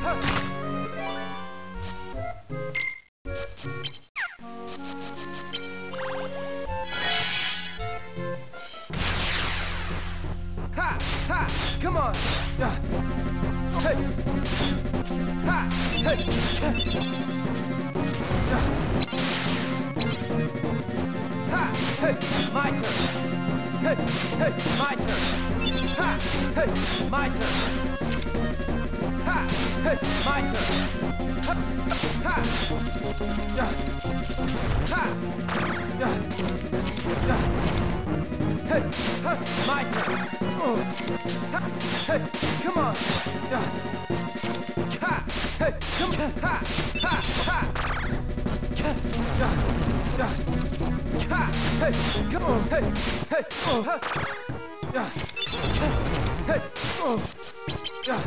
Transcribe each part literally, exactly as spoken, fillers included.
Ha! Ha! Come on! Yeah. Hey! Ha! Hey! Yeah. Ha! Hey! My turn! Hey! Hey! My turn! Ha! Hey! My turn! Ha! Hey! My turn! Ha! Ha! Yeah. Ha! Yeah. Yeah. Hey! Ha! My turn! Oh. Ha! Hey! Come on! Yeah. Ha! Hey! Come on! Ha! Ha! Ha! Yeah. Yeah. Ha! Hey! Come on! Hey! Hey! Oh! Ha! Yeah. Hey! Oh! Yeah.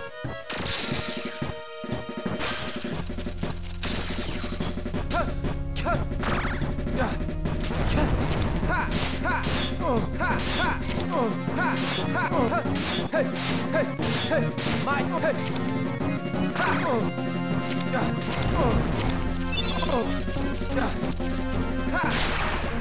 Ha! Ha! Yeah. Ha! Ha! Oh! Ha! Ha! Oh! Ha! Ha! Oh! Ha! Hey! Hey! Hey! My! Hey! Ha! Oh! Yeah! Oh! Oh! Yeah! Ha!